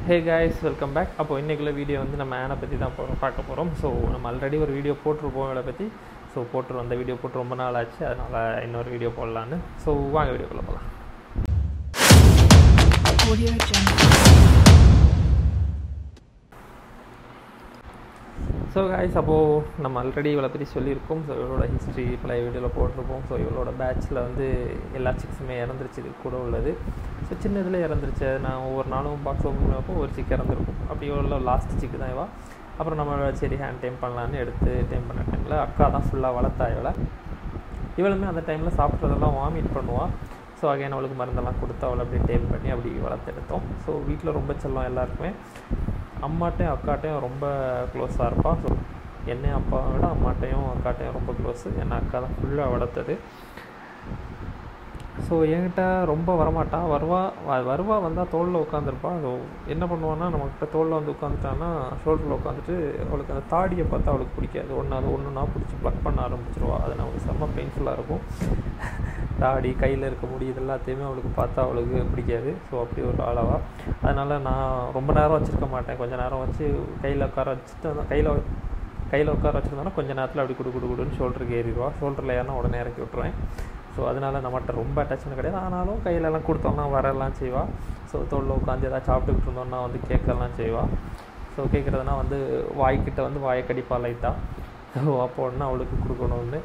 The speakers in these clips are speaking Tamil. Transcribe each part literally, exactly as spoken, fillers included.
Hey guys, welcome back. அப்போ இன்னைக்குள்ள வீடியோ வந்து நம்ம ஆனை பற்றி தான் போகிறோம் பார்க்க போகிறோம். ஸோ நம்ம ஆல்ரெடி ஒரு வீடியோ போட்டிருப்போம் இவளை பற்றி. ஸோ போட்டுருவோம், அந்த வீடியோ போட்டு ரொம்ப நாள் ஆச்சு, அதனால் இன்னொரு வீடியோ போடலான்னு. ஸோ வாங்க வீடியோக்குள்ளே போகலாம். ஸோ காய்ஸ், அப்போது நம்ம ஆல்ரெடி இவளை பற்றி சொல்லியிருக்கோம். ஸோ இவளோட ஹிஸ்ட்ரி பழைய வீடியோவில் போட்டிருப்போம். ஸோ இவளோட பேட்சில் வந்து எல்லா சிக்ஸுமே இறந்துருச்சு, இது கூட உள்ளது. ஸோ சின்ன இதில் இறந்துருச்சு. நான் ஒவ்வொரு நாளும் பாக்ஸ் ஓப்பன் பண்ணப்போ ஒரு சிக் இறந்துருக்கும். அப்படி இவ்வளோ லாஸ்ட் சிக்கு தான் இவா. அப்புறம் நம்ம சரி ஹேண்ட் டைம் பண்ணலான்னு எடுத்து டைம் பண்ண டைமில் அக்கா தான் ஃபுல்லாக வளர்த்தா இவளை. இவளுமே அந்த டைமில் சாப்பிட்றதெல்லாம் வாமிட் பண்ணுவாள். ஸோ அகைன் அவளுக்கு மருந்தெல்லாம் கொடுத்து அவளை அப்படியே டைம் பண்ணி அப்படி வளர்த்து எடுத்தோம். ஸோ வீட்டில் ரொம்ப செல்லம் எல்லாருக்குமே. அம்மாட்டையும் அக்காட்டையும் ரொம்ப க்ளோஸாக இருப்பாள். ஸோ என்னையும் அப்பாவை விட அம்மாட்டையும் அக்காட்டையும் ரொம்ப க்ளோஸு. என்ன அக்கா தான் ஃபுல்லாக வளர்த்தது. ஸோ என்கிட்ட ரொம்ப வரமாட்டான். வருவா வருவா வந்தால் தோளில் உட்காந்துருப்பாள். ஸோ என்ன பண்ணுவான்னா, நம்மக்கிட்ட தோளில் வந்து உட்காந்துட்டான்னா ஷோல்டரில் உட்காந்துட்டு அவளுக்கு அந்த தாடியை பார்த்தா அவளுக்கு பிடிக்காது. ஒன்று அது ஒன்றுனா பிடிச்சி ப்ளக் பண்ண ஆரம்பிச்சிருவா. அது நமக்கு செம்ம பெயின்ஃபுல்லாக இருக்கும். தாடி கையில் இருக்க முடியுது எல்லாத்தையுமே அவளுக்கு பார்த்தா அவளுக்கு பிடிக்காது. ஸோ அப்படி ஒரு ஆளவா. அதனால் நான் ரொம்ப நேரம் வச்சுருக்க மாட்டேன். கொஞ்சம் நேரம் வச்சு கையில் உட்கார வச்சுட்டு கையில் கையில் உட்கார வச்சுருந்தோன்னா கொஞ்சம் நேரத்தில் அப்படி குடு குடு குடுன்னு ஷோல்டருக்கு ஏறிடுவா. ஷோல்டரில் ஏன்னா உடனே இறக்கி விட்ருவேன். ஸோ அதனால் நம்மகிட்ட ரொம்ப அட்டாச்மெண்ட் கிடையாது. ஆனாலும் கையிலலாம் கொடுத்தோம்னா வரலாம் செய்வாள். ஸோ தோளில் உட்காந்து எதாவது சாப்பிட்டுக்கிட்டு இருந்தோம்னா வந்து கேட்கலாம் செய்வாள். ஸோ கேட்குறதுனா வந்து வாய்க்கிட்ட வந்து வாயை கடிப்பா லைட்டாக. ஸோ அப்போ ஒன்று அவளுக்கு கொடுக்கணும்னு.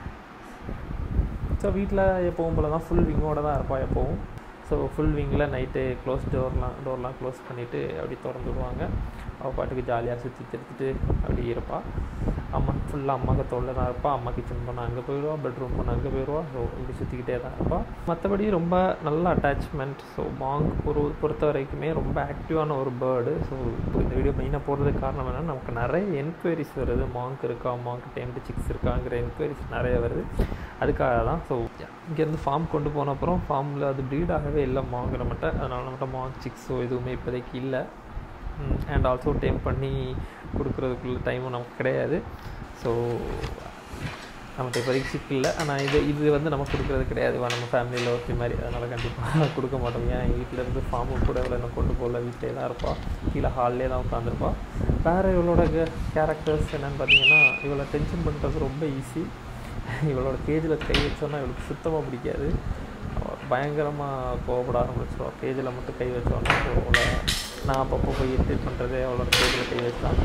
ஸோ வீட்டில் எப்போவும் போல் தான் ஃபுல் விங்கோடு தான் இருப்பாள் எப்போவும். ஸோ ஃபுல் விங்கில் நைட்டு க்ளோஸ் டோர்லாம் டோர்லாம் க்ளோஸ் பண்ணிவிட்டு அப்படி திறந்து விடுவாங்க. அவள் பாட்டுக்கு ஜாலியாக சுற்றி திருத்திட்டு அப்படி இருப்பாள். அம்மா ஃபுல்லாக அம்மாவுக்கு தோளில் தான் இருப்பாள். அம்மா கிச்சன் பண்ண அங்கே போயிடுவா, பெட்ரூம் பண்ண அங்கே போயிடுவா. ஸோ இப்படி சுற்றிக்கிட்டே தான் இருப்பாள். மற்றபடி ரொம்ப நல்ல அட்டாச்மெண்ட். ஸோ மாங்க் ஒரு பொறுத்த வரைக்குமே ரொம்ப ஆக்டிவான ஒரு பேர்டு. ஸோ இப்போ இந்த வீடியோ மெயினாக போடுறதுக்கு காரணம் என்னென்னா, நமக்கு நிறைய என்கொயரிஸ் வருது. மாங்க் இருக்கா, மாங்க் டேம்டு சிக்ஸ் இருக்காங்கிற என்கொயரிஸ் நிறைய வருது. அதுக்காக தான். ஸோ இங்கேருந்து ஃபார்ம் கொண்டு போன அப்புறம் ஃபார்மில் அது ப்ரீட் ஆகவே இல்லை மாங்க் நம்மகிட்ட. அதனால் நம்மகிட்ட மாங்க் சிக்ஸோ எதுவுமே இப்போதைக்கு இல்லை. அண்ட் ஆல்சோ டைம் பண்ணி கொடுக்குறதுக்குள்ள டைமும் நமக்கு கிடையாது. ஸோ நம்மகிட்ட இப்போதைக்கு சிக் இல்லை. ஆனால் இது இது வந்து நம்ம கொடுக்குறது கிடையாது. நம்ம ஃபேமிலியில் ஒருத்தி மாதிரி. அதனால் கண்டிப்பாக கொடுக்க மாட்டோம். ஏன் வீட்டிலேருந்து ஃபார்மு கூட இவ்வளோ என்ன கொண்டு போகல, வீட்டிலே தான் இருப்பாள். கீழே ஹால்லே தான் உட்காந்துருப்பாள். வேறு இவளோட கேரக்டர்ஸ் என்னென்னு பார்த்தீங்கன்னா, இவளை டென்ஷன் பண்ணுறது ரொம்ப ஈஸி. இவளோட கேஜில் கை வச்சோன்னா இவளுக்கு சுத்தமாக பிடிக்காது. பயங்கரமாக கோவப்பட ஆரம்பிச்சிடுவாள். கேஜில் மட்டும் கை வச்சோன்னா அவளை நான் அப்பப்போ போய் இரிட்டேட் பண்ணுறது அவளோட கேஜில் கை வச்சான்.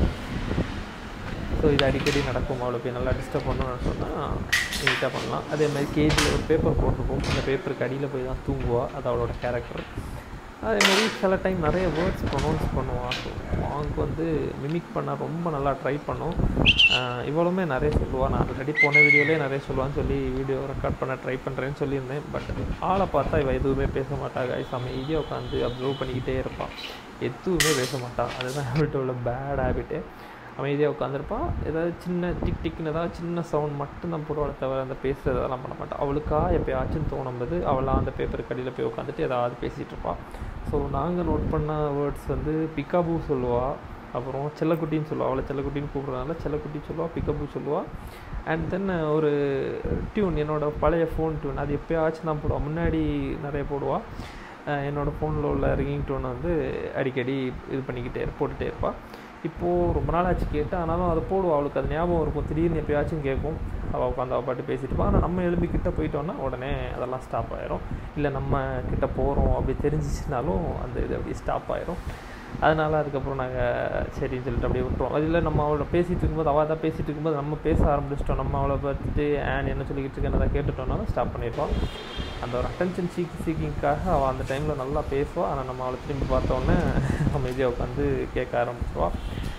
ஸோ இது அடிக்கடி நடக்கும். அவளை போய் நல்லா டிஸ்டர்ப் பண்ணணும்னு சொன்னால் நீட்டாக பண்ணலாம். அதே மாதிரி கேஜில் ஒரு பேப்பர் போட்டிருப்போம். அந்த பேப்பருக்கு அடியில் போய் தான் தூங்குவாள். அது அவளோட கேரக்டர். அதேமாதிரி சில டைம் நிறைய வேர்ட்ஸ் ப்ரொனவுன்ஸ் பண்ணுவாள். ஸோ மாங்க் வந்து மிமிக் பண்ண ரொம்ப நல்லா ட்ரை பண்ணும். இவ்வளவுமே நிறைய சொல்லுவாள். நான் ஆல்ரெடி போன வீடியோலேயே நிறைய சொல்லுவான்னு சொல்லி வீடியோ ரெக்கார்ட் பண்ண ட்ரை பண்ணுறேன்னு சொல்லியிருந்தேன். பட் ஆளை பார்த்தா இவள் எதுவுமே பேச மாட்டாள். கைஸ் அமைதியாக உட்காந்து அப்சர்வ் பண்ணிக்கிட்டே இருப்பாள். எதுவுமே பேச மாட்டாள். அதுதான் அவள்கிட்ட உள்ள பேட் ஹேபிட்டு. அமைதியாக உட்காந்துருப்பாள். ஏதாவது சின்ன டிக் டிக்னு ஏதாவது சின்ன சவுண்ட் மட்டும்தான் போடுவாள் தவிர அந்த பேசுகிறதெல்லாம் பண்ண மாட்டாள். அவளுக்கா எப்போயாச்சும் தோணும்போது அவளாக அந்த பேப்பர் கடியில் போய் உட்காந்துட்டு ஏதாவது பேசிகிட்டு இருப்பாள். ஸோ நாங்கள் நோட் பண்ண வேர்ட்ஸ் வந்து பிக்காபூ சொல்லுவாள். அப்புறம் செல்லக்குட்டின்னு சொல்லுவாள். அவளை செல்லக்குட்டின்னு கூப்பிட்றதுனால செல்லக்குட்டி சொல்லுவாள், பிக்கபூ சொல்லுவாள். அண்ட் தென் ஒரு டியூன், என்னோடய பழைய ஃபோன் டியூன், அது எப்போயாச்சும் தான் போடுவாள். முன்னாடி நிறைய போடுவாள். என்னோடய ஃபோனில் உள்ள ரிங்கிங் டோனை வந்து அடிக்கடி இது பண்ணிக்கிட்டே போட்டுகிட்டே இருப்பாள். இப்போது ரொம்ப நாள் ஆச்சு கேட்டு, ஆனாலும் அதை போடுவோம். அவளுக்கு அது ஞாபகம் இருக்கும். திடீர்னு எப்போயாச்சும் கேட்கும். அவள் உட்காந்து அவள் பாட்டு பேசிட்டு இருப்பாள். ஆனால் நம்ம எழும்பி கிட்டே போயிட்டோன்னா உடனே அதெல்லாம் ஸ்டாப் ஆகிரும். இல்லை நம்ம கிட்டே போகிறோம் அப்படி தெரிஞ்சிச்சினாலும் அந்த இது அப்படியே ஸ்டாப் ஆகிரும். அதனால் அதுக்கப்புறம் நாங்கள் சரின்னு சொல்லிட்டு அப்படியே விட்டுருவோம். அதில் நம்ம அவளை பேசிகிட்டு இருக்கும்போது அவள் தான் பேசிகிட்டு இருக்கும்போது நம்ம பேச ஆரம்பிச்சிட்டோம். நம்ம அவளை பார்த்துட்டு ஆன் என்ன சொல்லிக்கிட்டு இருக்கேன் அதை கேட்டுட்டோம்னாலும் ஸ்டாப் பண்ணிடுவோம். அந்த ஒரு அட்டென்ஷன் சீக் சீக்கிங்காக அவள் அந்த டைமில் நல்லா பேசுவாள். ஆனால் நம்ம அவளை திரும்பி பார்த்தோன்னே அமைதியாக உட்காந்து கேட்க ஆரம்பிச்சிடுவாள்.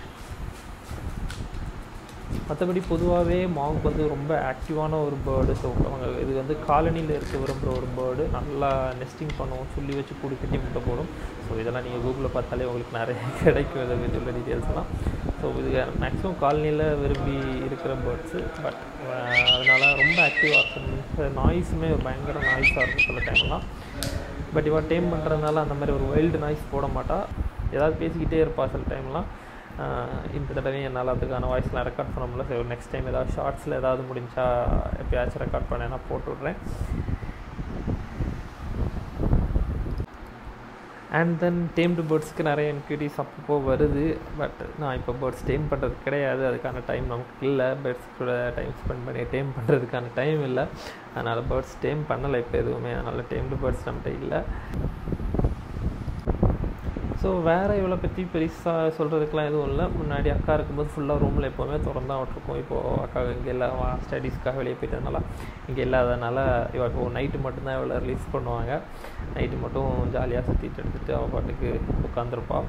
மற்றபடி பொதுவாகவே மாங்க் வந்து ரொம்ப ஆக்டிவான ஒரு பேர்டு. ஸோ அவங்க இது வந்து காலனியில் இருக்க விரும்புகிற ஒரு பேர்டு. நல்லா நெஸ்டிங் பண்ணுவோம். சொல்லி வச்சு கூடு கட்டி முட்டை போடும். ஸோ இதெல்லாம் நீங்கள் கூகுளில் பார்த்தாலே உங்களுக்கு நிறைய கிடைக்கும் இதை பற்றி உள்ள டீட்டெயில்ஸ்லாம். ஸோ இது மேக்ஸிமம் காலனியில் விரும்பி இருக்கிற பேர்ட்ஸு. பட் அதனால் ரொம்ப ஆக்டிவாக இருக்கும். நாய்ஸுமே பயங்கர நாய்ஸாக இருக்கும் சில டைம்லாம். பட் இவள் டேம் பண்ணுறதுனால அந்த மாதிரி ஒரு வைல்டு நாய்ஸ் போட மாட்டாள். ஏதாவது பேசிக்கிட்டே இருப்பாள் சில டைம்லாம். இந்த தடவையும் என்னால் அதுக்கான வாய்ஸ்லாம் ரெக்கார்ட் பண்ண முடியல. சரி நெக்ஸ்ட் டைம் ஏதாவது ஷார்ட்ஸில் ஏதாவது முடிஞ்சா எப்போயாச்சும் ரெக்கார்ட் பண்ணேன்னா போட்டு விட்றேன். அண்ட் தென் டேம்டு பேர்ட்ஸ்க்கு நிறைய என்கொயரிஸ் அப்பப்போ வருது. பட் நான் இப்போ பேர்ட்ஸ் டேம் பண்ணுறது கிடையாது, அதுக்கான டைம் நமக்கு இல்லை. பேர்ட்ஸ் கூட டைம் ஸ்பெண்ட் பண்ணி டேம் பண்ணுறதுக்கான டைம் இல்லை. அதனால் பேர்ட்ஸ் டேம் பண்ணலை இப்போ எதுவுமே. அதனால் டேம்டு பேர்ட்ஸ் நம்மகிட்ட இல்லை. ஸோ வேறு இவளை பற்றி பெருசாக சொல்கிறதுக்கெலாம் எதுவும் இல்லை. முன்னாடி அக்கா இருக்கும்போது ஃபுல்லாக ரூமில் எப்போவுமே திறந்தான் விட்டுருக்கோம். இப்போது அக்கா இங்கே இல்லை, ஸ்டடீஸ்க்காக வெளியே போயிட்டதுனால இங்கே இல்லாதனால இவள் இப்போ நைட்டு மட்டும்தான் இவளை ரிலீஸ் பண்ணுவாங்க. நைட்டு மட்டும் ஜாலியாக சுற்றிட்டு எடுத்துகிட்டு அவள் பாட்டுக்கு உட்காந்துருப்பாள்.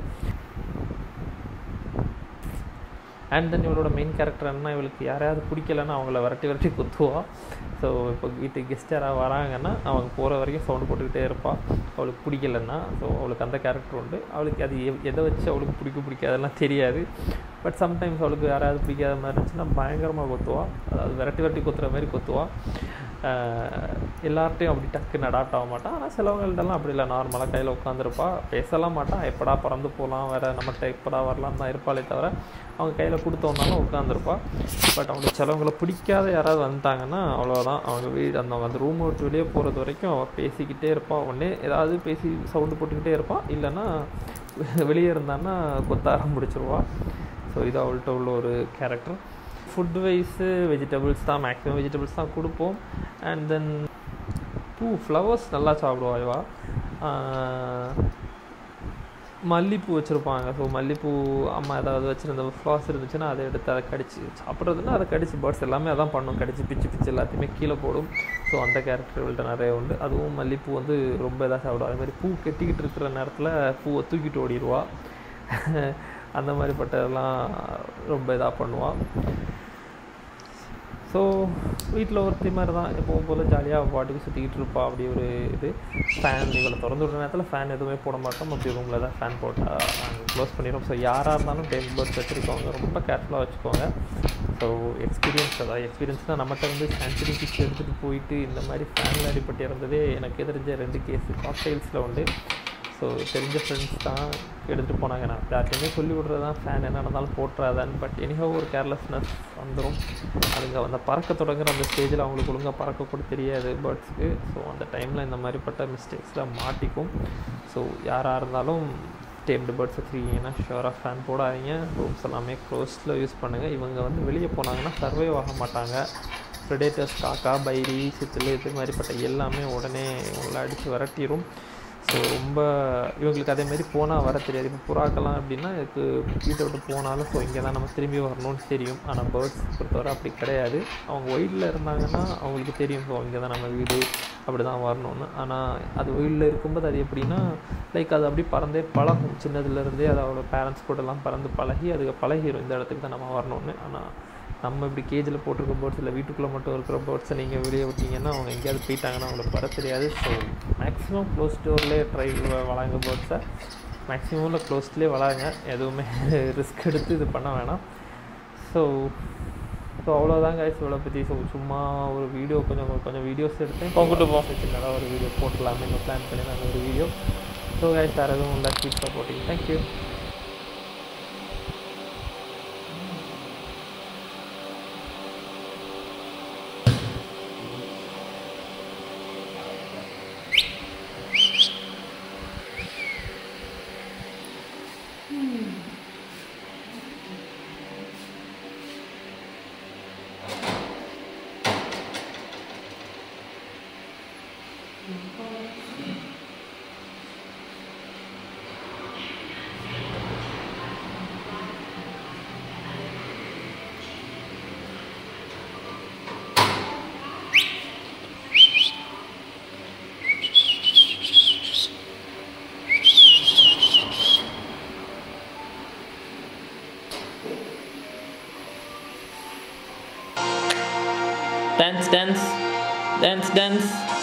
அண்ட் தென் இவளோட மெயின் கேரக்டர் என்ன, இவளுக்கு யாரையாவது பிடிக்கலன்னா அவங்கள விரட்டி விரட்டி குத்துவாள். ஸோ இப்போ வீட்டுக்கு கெஸ்ட் யாராவது வராங்கன்னா அவங்க போகிற வரைக்கும் சவுண்டு போட்டுக்கிட்டே இருப்பாள் அவளுக்கு பிடிக்கலன்னா. ஸோ அவளுக்கு அந்த கேரக்டர் உண்டு. அவளுக்கு அது எ எதை வச்சு அவளுக்கு பிடிக்க பிடிக்காதெல்லாம் தெரியாது. பட் சம்டைம்ஸ் அவளுக்கு யாராவது பிடிக்காத மாதிரி இருந்துச்சுன்னா பயங்கரமாக கொத்துவாள். அதாவது விரட்டி விரட்டி கொத்துற மாதிரி கொத்துவாள். எல்லார்ட்டையும் அப்படி டக்குன்னு அடாப்ட் ஆக மாட்டான். ஆனால் சிலவங்கள்ட்டெல்லாம் அப்படி இல்லை, நார்மலாக கையில் உட்காந்துருப்பா, பேசலாம் மாட்டான். எப்படா பறந்து போகலாம், வேறு நம்மகிட்ட எப்படா வரலாம் தான் இருப்பாளே தவிர அவங்க கையில் கொடுத்தோன்னாலும் உட்காந்துருப்பா. பட் அவங்களுக்கு சிலவங்களை பிடிக்காத யாராவது வந்துட்டாங்கன்னா அவ்வளோதான், அவங்க வீடு அந்த அந்த ரூமை விட்டு வெளியே போகிறது வரைக்கும் அவள் பேசிக்கிட்டே இருப்பாள். உடனே ஏதாவது பேசி சவுண்டு போட்டுக்கிட்டே இருப்பாள். இல்லைன்னா வெளியே இருந்தான்னா கொத்த ஆரம்பிச்சிருவாள். ஸோ இது அவள்கிட்ட உள்ள ஒரு கேரக்டர். ஃபுட் வைஸு வெஜிடபிள்ஸ் தான், மேக்ஸிமம் வெஜிடபிள்ஸ் தான் கொடுப்போம். அண்ட் தென் பூ ஃப்ளவர்ஸ் நல்லா சாப்பிடுவா இவா. மல்லிப்பூ வச்சுருப்பாங்க. ஸோ மல்லிப்பூ அம்மா ஏதாவது வச்சுருந்த ஃப்ளாஸ் இருந்துச்சுன்னா அதை எடுத்து அதை கடிச்சு சாப்பிட்றதுன்னா அதை கடிச்சு பேர்ட்ஸ் எல்லாமே அதான் பண்ணும், கடிச்சு பிச்சு பிச்சு எல்லாத்தையுமே கீழே போடும். ஸோ அந்த கேரக்டர் இவள்கிட்ட நிறைய உண்டு. அதுவும் மல்லிப்பூ வந்து ரொம்ப இதாக சாப்பிடுவா. அதுமாதிரி பூ கெட்டிக்கிட்டு இருக்கிற நேரத்தில் பூவை தூக்கிட்டு ஓடிடுவா. அந்த மாதிரிப்பட்டதெல்லாம் ரொம்ப இதாக பண்ணுவாள். ஸோ வீட்டில் ஒருத்தி மாதிரி தான் எப்பவும் போல் ஜாலியாக பாட்டுக்கு சுற்றிக்கிட்டு இருப்பாள். அப்படி ஒரு இது ஃபேன் இவளை திறந்து விடுற நேரத்தில் ஃபேன் எதுவுமே போட மாட்டோம். அப்படி ரூமில் தான் ஃபேன் போட்டால் நாங்கள் க்ளோஸ் பண்ணிடுவோம். ஸோ யாராக இருந்தாலும் டேம் பேர்ட்ஸ் வச்சுருக்கவங்க ரொம்ப கேர்ஃபுல்லாக வச்சுக்கோங்க. ஸோ எக்ஸ்பீரியன்ஸ் அதாவது எக்ஸ்பீரியன்ஸ்னால் நம்மகிட்ட வந்து சான்சரி ஃபிஷ் எடுத்துகிட்டு போயிட்டு இந்த மாதிரி ஃபேனில் அடிப்பட்டு இறந்ததே எனக்கு தெரிஞ்ச ரெண்டு கேஸு காக்டெயில்ஸில் உண்டு. ஸோ தெரிஞ்ச ஃப்ரெண்ட்ஸ் தான் எடுத்துகிட்டு போனாங்க. நான் யார்ட்டையுமே சொல்லி விட்றது தான் ஃபேன் என்ன நடந்தாலும் போட்டுறாதான்னு. பட் எனிஹோ ஒரு கேர்லெஸ்னஸ் வந்துடும். அதுங்க அந்த பறக்க தொடங்குற அந்த ஸ்டேஜில் அவங்களுக்கு ஒழுங்காக பறக்க கூட தெரியாது பேர்ட்ஸுக்கு. ஸோ அந்த டைமில் இந்த மாதிரிப்பட்ட மிஸ்டேக்ஸில் மாட்டிக்கும். ஸோ யாராக இருந்தாலும் டேம்டு பேர்ட்ஸ் வச்சுருக்கீங்கன்னா ஷுவராக ஃபேன் போடாதீங்க. ரூம்ஸ் எல்லாமே க்ளோஸில் யூஸ் பண்ணுங்கள். இவங்க வந்து வெளியே போனாங்கன்னா சர்வைவ் ஆக மாட்டாங்க. ப்ரெடேட்டர்ஸ், காக்கா, பைரி, சித்தில் இது மாதிரிப்பட்ட எல்லாமே உடனே இவங்களை அடித்து விரட்டிடும். ஸோ ரொம்ப இவங்களுக்கு அதேமாரி போனால் வர தெரியாது. இப்போ புறாக்கெல்லாம் அப்படின்னா இதுக்கு வீட்டை விட்டு போனாலும் ஸோ இங்கே தான் நம்ம திரும்பி வரணும்னு தெரியும். ஆனால் பேர்ட்ஸ் பொறுத்தவரை அப்படி கிடையாது. அவங்க ஒயிலில் இருந்தாங்கன்னா அவங்களுக்கு தெரியும் ஸோ இங்கே தான் நம்ம வீடு, அப்படி தான் வரணும்னு. ஆனால் அது ஒயிலில் இருக்கும்போது அது எப்படின்னா லைக் அது அப்படி பறந்தே பழகும். சின்னதுலேருந்தே அது அவளோட பேரண்ட்ஸ் கூடலாம் பறந்து பழகி அதுக்கு பழகிடும் இந்த இடத்துக்கு தான் நம்ம வரணும்னு. ஆனால் நம்ம இப்படி கேஜில் போட்டிருக்க பேர்ட்ஸ் இல்லை, வீட்டுக்குள்ளே மட்டும் இருக்கிற பேர்ட்ஸை நீங்கள் வெளியே விட்டிங்கன்னா அவங்க எங்கேயாவது போயிட்டாங்கன்னா அவங்களுக்கு வர தெரியாது. ஸோ மேக்ஸிமம் க்ளோஸ் டோர்லேயே ட்ரை வளங்க பேர்ட்ஸை. மேக்ஸிமமில் க்ளோஸ்ட்லேயே வளங்க, எதுவுமே ரிஸ்க் எடுத்து இது பண்ண வேணாம். ஸோ ஸோ அவ்வளோதாங்க கைஸ் இவ்வளோ பற்றி. ஸோ சும்மா ஒரு வீடியோ கொஞ்சம் கொஞ்சம் வீடியோஸ் எடுத்தேன் போங்கிட்டு போக சின்னதாக ஒரு வீடியோ போட்டுடலாமே இன்னும் பிளான் பண்ணி நாங்கள் ஒரு வீடியோ. ஸோ கைஸ் வேறு எதுவும் இல்லை, keep supporting. Thank you. Dance, dance, dance, dance.